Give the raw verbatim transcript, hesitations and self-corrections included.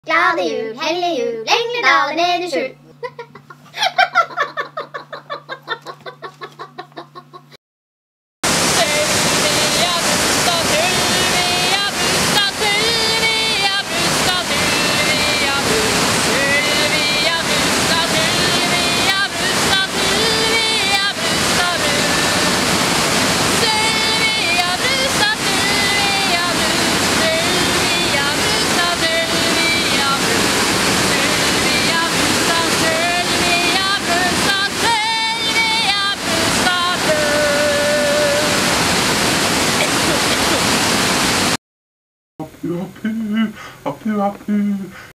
Glade jul, hellige jul, engle daler ned i skjul. Apu, apu, apu, apu.